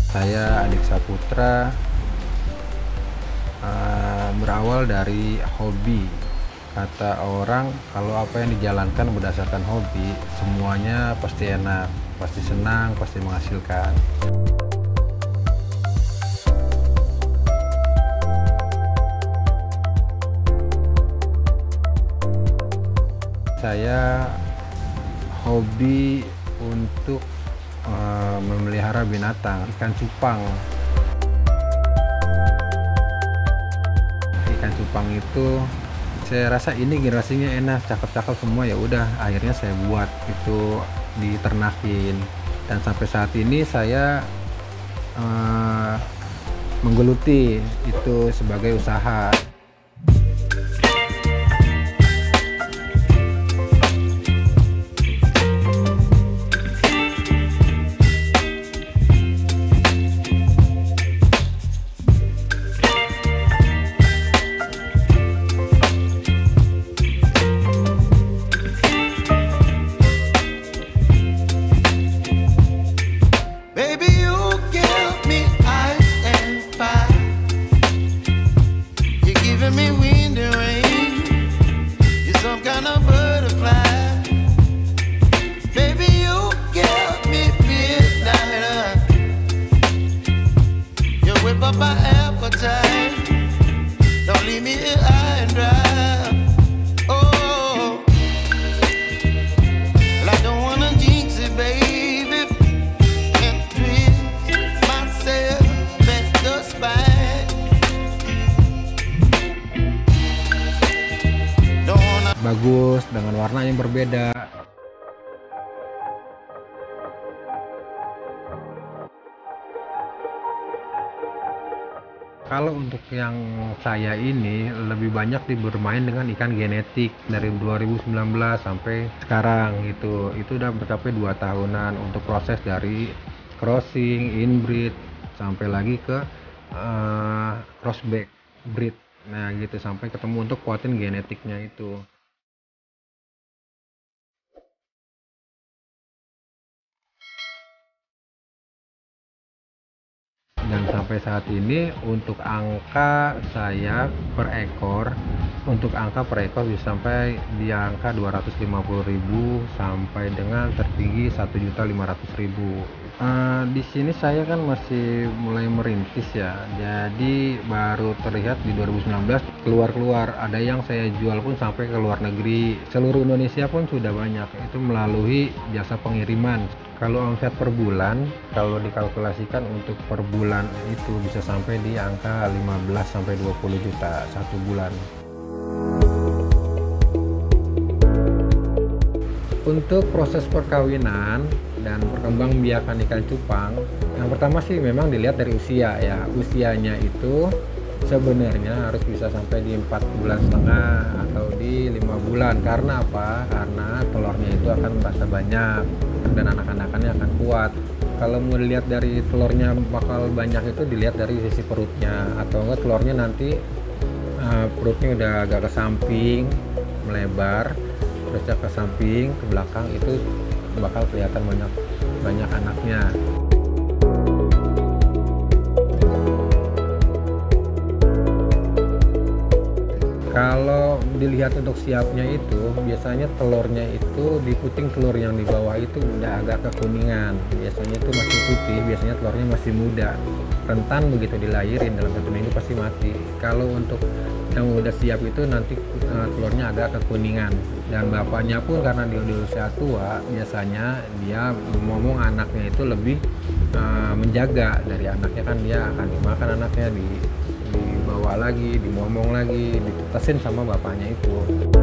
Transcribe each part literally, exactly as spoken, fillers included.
Saya Adik Saputra, uh, berawal dari hobi. Kata orang kalau apa yang dijalankan berdasarkan hobi, semuanya pasti enak, pasti senang, pasti menghasilkan. Saya hobi untuk uh, memelihara binatang, ikan cupang. Ikan cupang itu saya rasa ini generasinya enak, cakep-cakep semua, ya udah akhirnya saya buat itu, diternakin, dan sampai saat ini saya uh, menggeluti itu sebagai usaha. Bagus dengan warna yang berbeda. Kalau untuk yang saya ini lebih banyak di bermain dengan ikan genetik dari dua ribu sembilan belas sampai sekarang gitu. Itu udah mencapai dua tahunan untuk proses dari crossing, inbreed sampai lagi ke uh, crossback breed. Nah gitu, sampai ketemu untuk kuatin genetiknya itu. Dan sampai saat ini untuk angka saya per ekor, untuk angka per ekor bisa sampai di angka dua ratus lima puluh ribu sampai dengan tertinggi satu juta lima ratus ribu. Uh, di sini saya kan masih mulai merintis ya, jadi baru terlihat di dua ribu sembilan belas keluar-keluar. Ada yang saya jual pun sampai ke luar negeri, seluruh Indonesia pun sudah banyak, itu melalui jasa pengiriman. Kalau omset per bulan, kalau dikalkulasikan untuk per bulan itu bisa sampai di angka lima belas sampai dua puluh juta satu bulan. Untuk proses perkawinan dan perkembangbiakan ikan cupang, yang pertama sih memang dilihat dari usia ya. Usianya itu sebenarnya harus bisa sampai di empat bulan setengah atau di lima bulan. Karena apa? Karena telurnya itu akan merasa banyak dan anak-anakannya akan kuat. Kalau mau dilihat dari telurnya bakal banyak itu dilihat dari sisi perutnya, atau enggak telurnya nanti uh, perutnya udah agak ke samping, melebar, terus ke samping, ke belakang, itu bakal kelihatan banyak banyak anaknya. Kalau dilihat untuk siapnya itu biasanya telurnya itu di puting telur yang di bawah itu udah agak kekuningan, biasanya itu masih putih, biasanya telurnya masih muda, rentan begitu dilahirin dalam satu minggu pasti mati. Kalau untuk yang udah siap itu nanti uh, telurnya agak kekuningan, dan bapaknya pun karena dia udah usia tua biasanya dia ngomong anaknya itu lebih uh, menjaga dari anaknya, kan dia akan dimakan anaknya, di dibawa lagi, dimomong lagi, ditetesin sama bapaknya itu.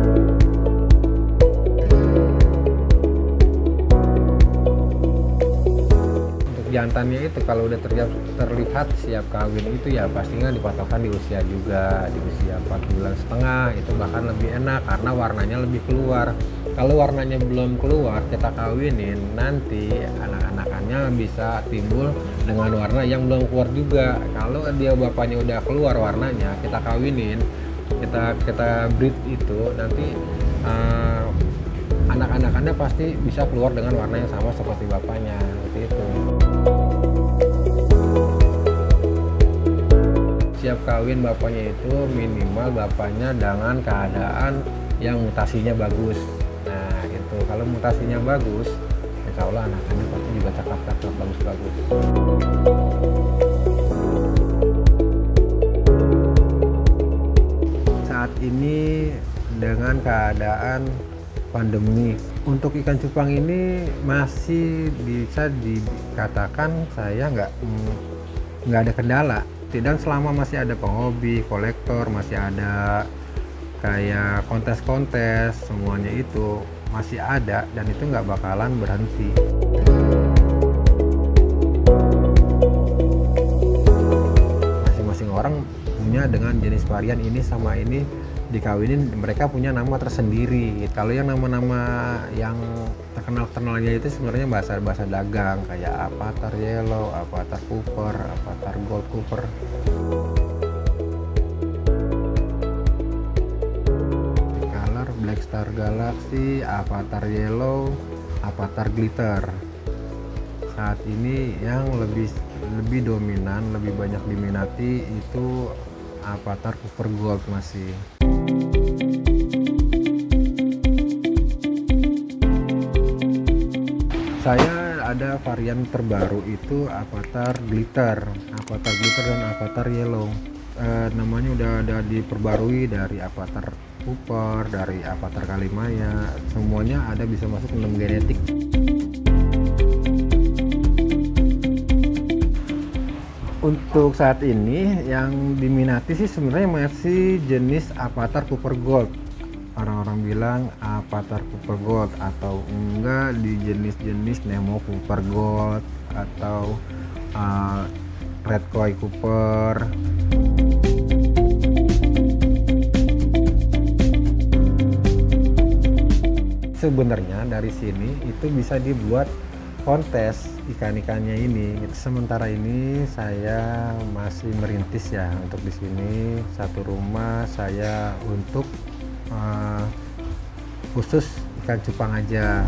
Untuk jantannya itu kalau udah terlihat, terlihat siap kawin itu ya pastinya dipatokan di usia juga, di usia empat bulan setengah itu bahkan lebih enak karena warnanya lebih keluar. Kalau warnanya belum keluar kita kawinin, nanti anak-anakannya bisa timbul dengan warna yang belum keluar juga. Kalau dia bapaknya udah keluar warnanya, kita kawinin, kita kita breed itu, nanti uh, anak-anakannya pasti bisa keluar dengan warna yang sama seperti bapaknya, seperti itu. siap kawin bapaknya itu minimal bapaknya dengan keadaan yang mutasinya bagus. Nah itu kalau mutasinya bagus, insya Allah anak-anak pasti juga cakap-cakap bagus-bagus. Saat ini dengan keadaan pandemi, untuk ikan cupang ini masih bisa dikatakan saya nggak mm, nggak ada kendala. Tidak, selama masih ada penghobi, kolektor, masih ada kayak kontes-kontes, semuanya itu masih ada dan itu nggak bakalan berhenti. Masing-masing orang punya dengan jenis varian ini sama ini dikawinin, mereka punya nama tersendiri. Kalau yang nama-nama yang terkenal-terkenalnya itu sebenarnya bahasa-bahasa dagang kayak Avatar Yellow, Avatar Cooper, Avatar Gold Cooper. Color Black Star Galaxy, Avatar Yellow, Avatar Glitter. Saat ini yang lebih lebih dominan, lebih banyak diminati itu Avatar Cooper Gold masih. Saya ada varian terbaru itu Avatar Glitter, Avatar Glitter dan Avatar Yellow. E, namanya udah ada diperbarui dari Avatar Cooper, dari Avatar Kalimaya, semuanya ada bisa masuk ke dalam genetik. Untuk saat ini yang diminati sih sebenarnya masih jenis Avatar Cooper Gold. Orang-orang bilang Avatar Cooper Gold atau enggak di jenis-jenis Nemo Cooper Gold atau uh, Red Koi Cooper. Sebenarnya dari sini itu bisa dibuat kontes ikan-ikannya ini. Sementara ini saya masih merintis ya untuk di sini satu rumah saya untuk Uh, khusus ikan cupang aja.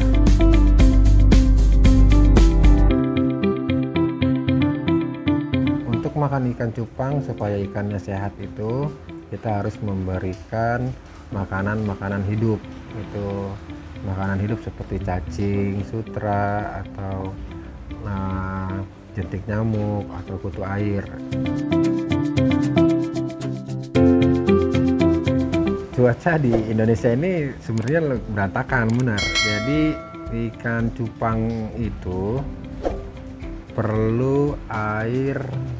Untuk makan ikan cupang supaya ikannya sehat itu kita harus memberikan makanan-makanan hidup, itu makanan hidup seperti cacing sutra atau nah, jentik nyamuk atau kutu air. Cuaca di Indonesia ini sebenarnya berantakan benar. Jadi ikan cupang itu perlu air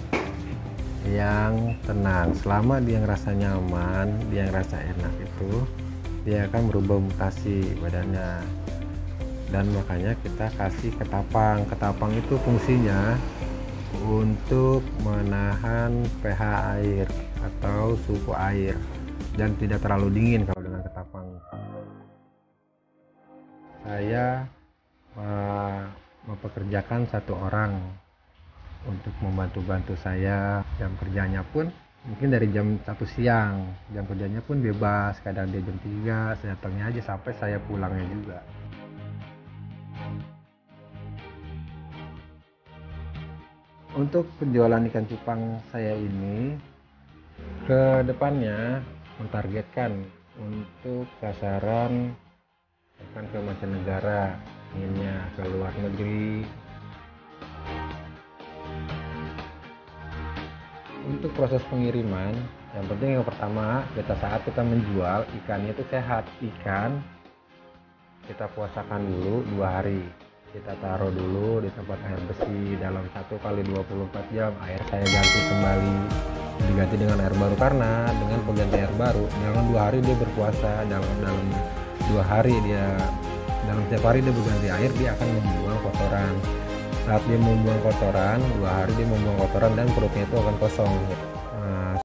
yang tenang. Selama dia ngerasa nyaman, dia ngerasa enak itu, dia akan berubah mutasi badannya. Dan makanya kita kasih ketapang. Ketapang itu fungsinya untuk menahan pH air atau suhu air dan tidak terlalu dingin kalau dengan ketapang. Saya uh, mempekerjakan satu orang untuk membantu-bantu saya. Jam kerjanya pun mungkin dari jam satu siang, jam kerjanya pun bebas, kadang dia jam tiga, saya datangnya aja sampai saya pulangnya juga. Untuk penjualan ikan cupang saya ini ke depannya mentargetkan untuk sasaran akan ke mancanegara, inginnya ke luar negeri. Untuk proses pengiriman, yang penting yang pertama kita saat kita menjual ikannya itu sehat. Ikan kita puasakan dulu dua hari, kita taruh dulu di tempat air bersih dalam satu kali dua puluh empat jam. Air saya ganti kembali, diganti dengan air baru, karena dengan pengganti air baru dalam dua hari dia berpuasa, dalam dalam dua hari dia dalam setiap hari dia berganti air, dia akan membuang kotoran. Saat dia membuang kotoran, dua hari dia membuang kotoran dan perutnya itu akan kosong. Nah,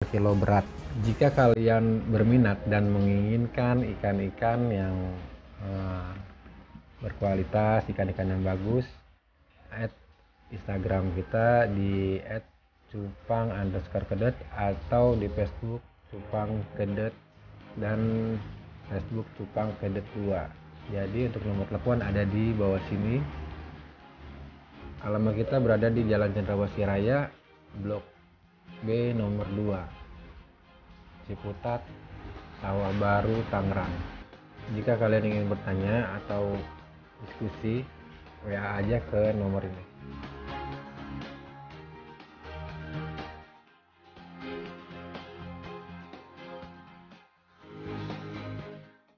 kilo berat. Jika kalian berminat dan menginginkan ikan-ikan yang uh, berkualitas, ikan-ikan yang bagus, add Instagram kita di at cupang underscore kedet atau di Facebook cupang kedet dan Facebook cupang kedet dua. Jadi untuk nomor telepon ada di bawah sini. Alamat kita berada di Jalan Cendrawasih Raya, Blok B nomor dua, Ciputat, Sawah Baru, Tangerang. Jika kalian ingin bertanya atau diskusi, W A aja ke nomor ini.